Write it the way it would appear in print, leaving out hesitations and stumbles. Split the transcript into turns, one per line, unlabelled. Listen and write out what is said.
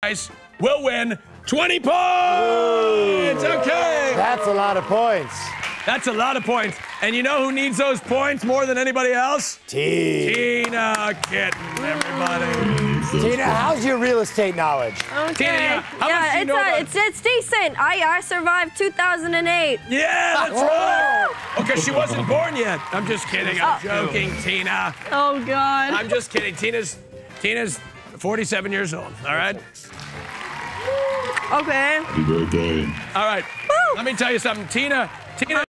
guys will win 20 points. Okay.
That's a lot of points.
That's a lot of points. And you know who needs those points more than anybody else? Tina Kitten, everybody.
Tina, how's your real estate knowledge?
Okay.
Tina, how much do you know about-
it's decent. I survived 2008.
Yeah, that's right. Okay, she wasn't born yet. I'm just kidding. I'm joking, Tina.
Oh, God.
I'm just kidding. Tina's 47 years old, all right?
Okay.
Happy birthday.
All right. Let me tell you something. Tina